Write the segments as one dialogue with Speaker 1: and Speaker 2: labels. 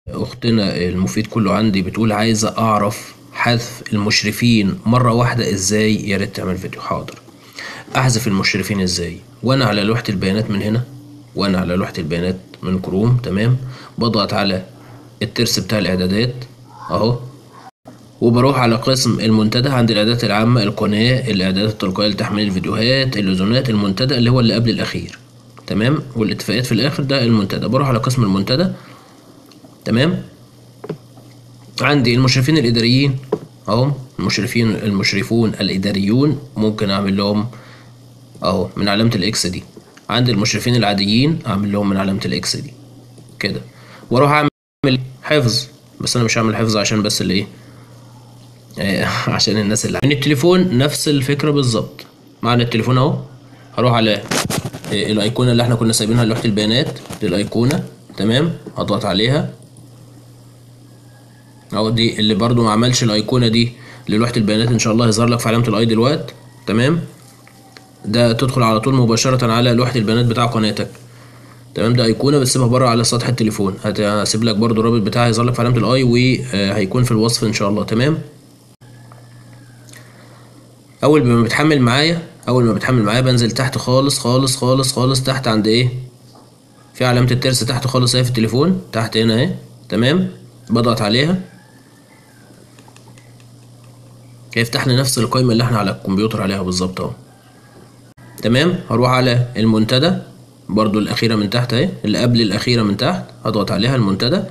Speaker 1: اختنا المفيد كله عندي بتقول عايزة اعرف حذف المشرفين مرة واحدة ازاي، يا ريت تعمل فيديو. حاضر. احذف المشرفين ازاي؟ وانا على لوحة البيانات من هنا، وانا على لوحة البيانات من كروم، تمام، بضغط على الترس بتاع الاعدادات اهو، وبروح على قسم المنتدى عند الاعدادات العامة، القناة، الاعدادات التلقائية لتحميل الفيديوهات، اللزومات، المنتدى اللي هو اللي قبل الاخير، تمام، والاتفاقات في الاخر، ده المنتدى. بروح على قسم المنتدى، تمام. عندي المشرفين الإداريين أهو، المشرفون الإداريون ممكن أعمل لهم أهو من علامة الإكس دي. عندي المشرفين العاديين أعمل لهم من علامة الإكس دي كده، وأروح أعمل حفظ. بس أنا مش هعمل حفظ عشان بس اللي إيه عشان الناس اللي من التليفون نفس الفكرة بالظبط. معنى التليفون أهو، هروح على الأيقونة اللي احنا كنا سايبينها لوحة البيانات، للأيقونة، تمام، هضغط عليها اهو. دي اللي برضو ما عملش الايقونه دي للوحه البيانات، ان شاء الله هيظهر لك في علامه الاي دلوقتي، تمام. ده تدخل على طول مباشره على لوحه البيانات بتاع قناتك، تمام. ده ايقونه بتسيبها بره على سطح التليفون، هسيب لك برضو الرابط بتاعها هيظهر لك في علامه الاي، وهيكون في الوصف ان شاء الله، تمام. اول ما بتحمل معايا بنزل تحت خالص خالص خالص خالص، تحت عند ايه، في علامه الترس تحت خالص اهي في التليفون، تحت هنا اهي، تمام. بضغط عليها، هيفتح لي نفس القائمه اللي احنا على الكمبيوتر عليها بالظبط اهو، تمام. هروح على المنتدى برضو الأخيرة من تحت اهي، اللي قبل الأخيرة من تحت، هضغط عليها المنتدى.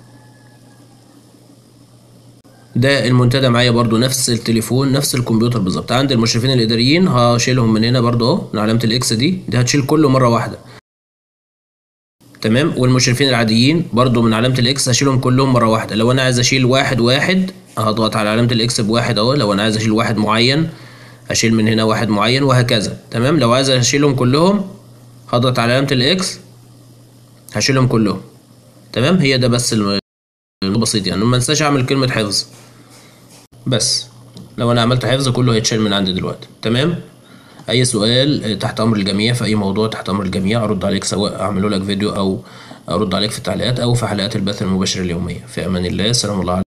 Speaker 1: ده المنتدى معايا برضو نفس التليفون نفس الكمبيوتر بالظبط. عند المشرفين الإداريين هشيلهم من هنا برضو اهو، من علامة الإكس دي هتشيل كله مرة واحدة، تمام. والمشرفين العاديين برضو من علامة الإكس هشيلهم كلهم مرة واحدة. لو أنا عايز أشيل واحد واحد هضغط على علامة الإكس بواحد اهو، لو أنا عايز أشيل واحد معين هشيل من هنا واحد معين، وهكذا، تمام. لو عايز أشيلهم كلهم هضغط على علامة الإكس هشيلهم كلهم، تمام. هي ده بس البسيط يعني. ما انساش اعمل كلمة حفظ بس. لو انا عملت حفظ كله هيتشال من عندي دلوقتي، تمام. اي سؤال تحت امر الجميع، في اي موضوع تحت امر الجميع، ارد عليك، سواء اعمله لك فيديو او ارد عليك في التعليقات او في حلقات البث المباشر اليومية. في امان الله، سلام الله عليكم.